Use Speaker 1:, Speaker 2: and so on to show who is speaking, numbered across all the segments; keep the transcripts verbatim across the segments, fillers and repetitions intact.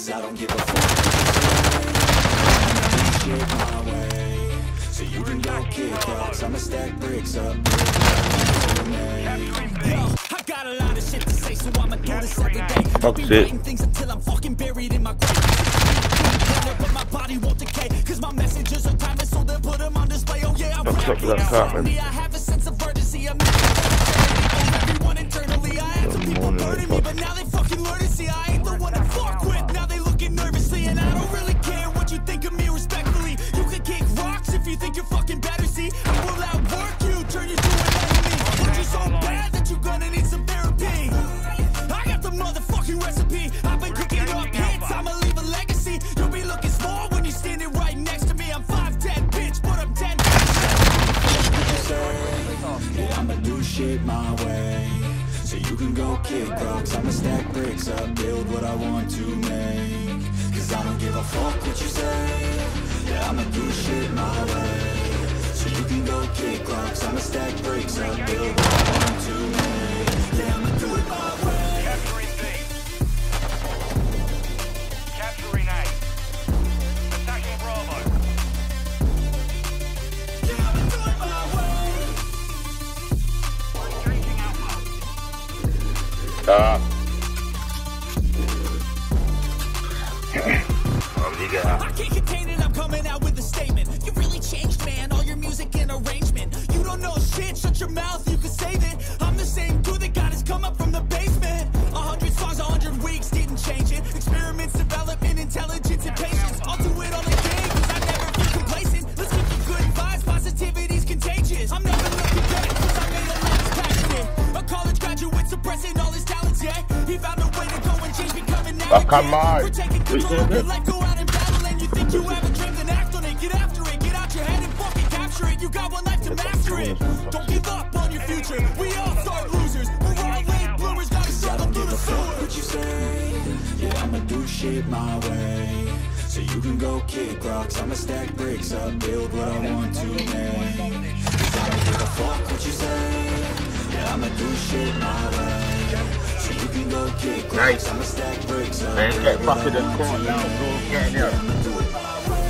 Speaker 1: cause I don't give a fuck. Shit my way, so you can go kick rocks. I'ma stack bricks up. I got a lot of shit to say, so I'ma do this every day. I'll be writing things until I'm fucking buried in my grave. But my body won't decay, cause my messages are timeless, so they'll put them on display. Oh yeah, I'm ready. I have a sense of urgency. I'm everyone internally. I had some people burning me, but now they fucking learn to see I ain't the one to fuck with. Now they looking nervously, and I don't really care what you think of me respectfully. You can kick rocks if you think you're fucking better. See, I will outwork you, turn you to an enemy. But you're so bad that you're gonna need some therapy. I got the motherfucking recipe. I've been cooking up hits, I'ma leave a legacy. You'll be looking small when you're standing right next to me. I'm five ten, bitch, but I'm ten. Yeah, I'ma do shit my way, so you can go kick rocks. I'ma stack bricks up, build what I want to make, cause I don't give a fuck what you say. Yeah, I'ma do shit my way, so you can go kick rocks. I'ma stack bricks up, build what I want to make. Yeah, I'ma do it my way.
Speaker 2: Capturing B. Capturing A. Attacking Bravo.
Speaker 1: Yeah, I'ma do it my way.
Speaker 2: Taking Alpha.
Speaker 3: Ah.
Speaker 1: I can't contain it, I'm coming out with a statement. You really changed, man, all your music and arrangement. You don't know shit, shut your mouth, you can save it. I'm the same dude that got his come up from the basement. A hundred songs, a hundred weeks, didn't change it. Experiments, development, intelligence, and patience. I'll do it all again, cause I never feel complacent. Let's keep the good vibes, positivity's contagious. I'm never looking back, cause I made a last passionate. A college graduate suppressing all his talents, yeah. He found a way to go and change, becoming an advocate.
Speaker 3: come on.
Speaker 1: We're taking control of your life, go out and battle, and you think you have a dream, then act on it. Get after it, get out your head and fucking capture it. You got one life to master it. Don't give up on your future. We all start losers. We're all late bloomers, gotta struggle through the sewer. What you say? Yeah, I'ma do shit my way, so you can go kick rocks. I'ma stack bricks up, build what I want to make, cause I don't give a fuck what you say. Yeah, I'ma do shit my way, so you can go kick rocks.
Speaker 3: Nice.
Speaker 1: I'ma stack bricks up.
Speaker 3: Man, get fucking and caught now, bro. Get in here.
Speaker 1: I'ma do it my way.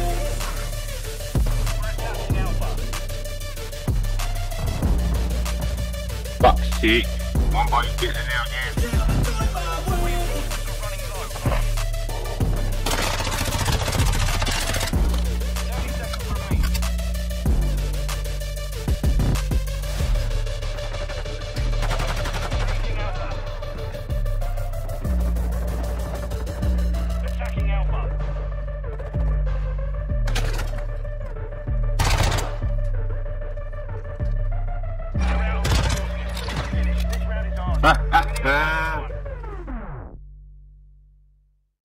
Speaker 3: Fuck's sake. One boy, get in there, man.
Speaker 2: Attacking Alpha. Finish. This round is on.